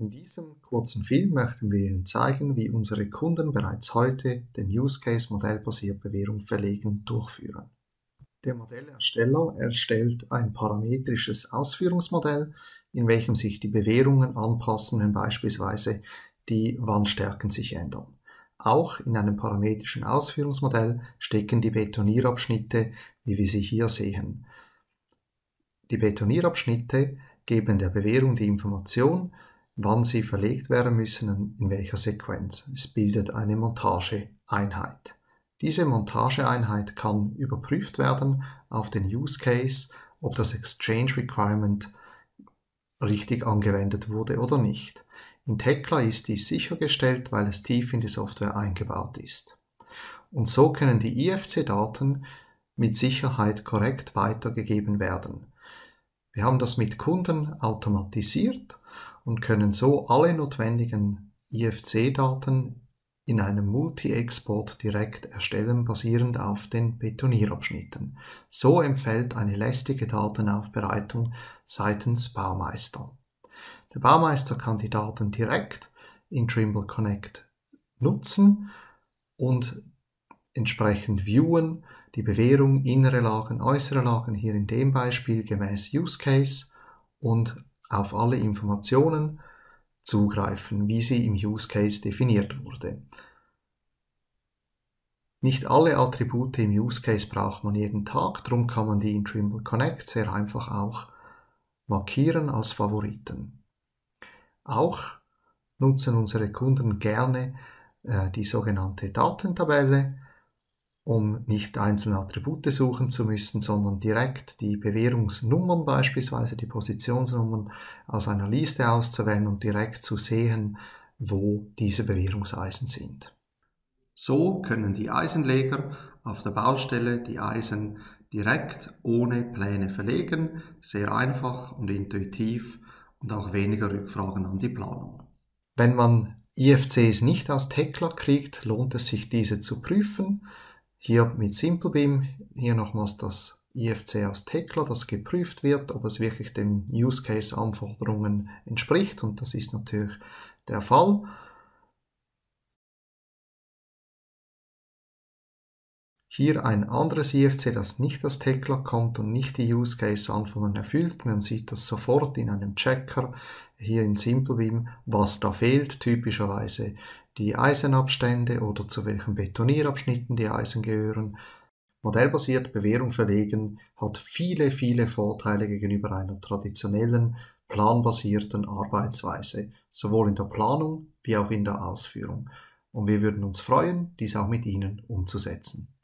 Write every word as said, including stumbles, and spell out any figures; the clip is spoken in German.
In diesem kurzen Film möchten wir Ihnen zeigen, wie unsere Kunden bereits heute den Use Case modellbasiert Bewährung verlegen durchführen. Der Modellersteller erstellt ein parametrisches Ausführungsmodell, in welchem sich die Bewährungen anpassen, wenn beispielsweise die Wandstärken sich ändern. Auch in einem parametrischen Ausführungsmodell stecken die Betonierabschnitte, wie wir sie hier sehen. Die Betonierabschnitte geben der Bewährung die Information, wann sie verlegt werden müssen und in welcher Sequenz. Es bildet eine Montageeinheit. Diese Montageeinheit kann überprüft werden auf den Use Case, ob das Exchange Requirement richtig angewendet wurde oder nicht. In Tekla ist dies sichergestellt, weil es tief in die Software eingebaut ist. Und so können die I F C-Daten mit Sicherheit korrekt weitergegeben werden. Wir haben das mit Kunden automatisiert und können so alle notwendigen I F C-Daten in einem Multi-Export direkt erstellen, basierend auf den Betonierabschnitten. So empfiehlt eine lästige Datenaufbereitung seitens Baumeister. Der Baumeister kann die Daten direkt in Trimble Connect nutzen und entsprechend viewen, die Bewährung, innere Lagen, äußere Lagen, hier in dem Beispiel gemäß Use Case, und auf alle Informationen zugreifen, wie sie im Use Case definiert wurde. Nicht alle Attribute im Use Case braucht man jeden Tag, darum kann man die in Trimble Connect sehr einfach auch markieren als Favoriten. Auch nutzen unsere Kunden gerne äh, die sogenannte Datentabelle, um nicht einzelne Attribute suchen zu müssen, sondern direkt die Bewährungsnummern, beispielsweise die Positionsnummern, aus einer Liste auszuwählen und direkt zu sehen, wo diese Bewährungseisen sind. So können die Eisenleger auf der Baustelle die Eisen direkt ohne Pläne verlegen, sehr einfach und intuitiv und auch weniger Rückfragen an die Planung. Wenn man I F Cs nicht aus Tekla kriegt, lohnt es sich, diese zu prüfen. Hier mit SimpleBeam, hier nochmals das I F C aus Tekla, das geprüft wird, ob es wirklich den Use Case Anforderungen entspricht, und das ist natürlich der Fall. Hier ein anderes I F C, das nicht aus Tekla kommt und nicht die Use Case Anforderungen erfüllt. Man sieht das sofort in einem Checker hier in SimpleBeam, was da fehlt, typischerweise die Eisenabstände oder zu welchen Betonierabschnitten die Eisen gehören. Modellbasiert Bewährung verlegen hat viele, viele Vorteile gegenüber einer traditionellen, planbasierten Arbeitsweise, sowohl in der Planung wie auch in der Ausführung. Und wir würden uns freuen, dies auch mit Ihnen umzusetzen.